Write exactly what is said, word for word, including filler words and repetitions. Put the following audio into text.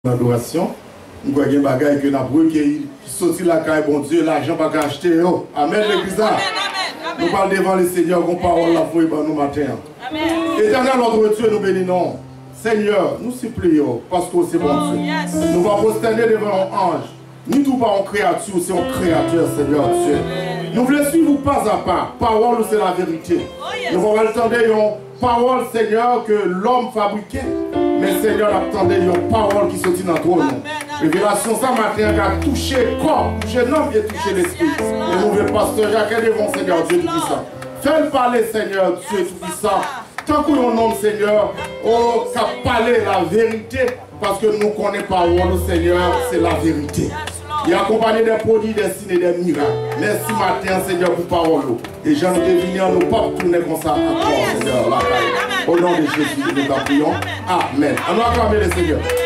L'adoration, nous voyons des bagailles que nous avons qui sorti la caille, bon Dieu, l'argent pas acheter. Amen, l'église. Nous parlons devant le Seigneur, qu'on parole la foi nous matin. Éternel notre Dieu, nous bénissons. Seigneur, nous supplions, parce que c'est bon Dieu. Nous ne pouvons pas prosterner devant un ange, ni tout pas en créature, c'est un créateur, Seigneur Dieu. Nous voulons suivre pas à pas. Parole, c'est la vérité. Nous voulons attendre une parole, Seigneur, que l'homme fabriquait. Mais Seigneur, attendez une parole qui sortit dans ton nom. Révélation ça matin qui a touché le corps, touché l'homme et touché l'esprit. Et nous voulons pasteur Jacques devant Seigneur Dieu Tout-Puissant. Fais-le parler, Seigneur Dieu Tout-Puissant. Tant que nous nomme Seigneur, oh, qu'a parlé la vérité, parce que nous connaissons pas où Seigneur, c'est la vérité. Il accompagné des produits destinés des miracles. Merci matin, Seigneur, pour parole. Et j'en ai deviné, nous pas tourner comme ça encore, Seigneur. Au nom de Jésus, nous prions. Amen. On va acclamer le Seigneur.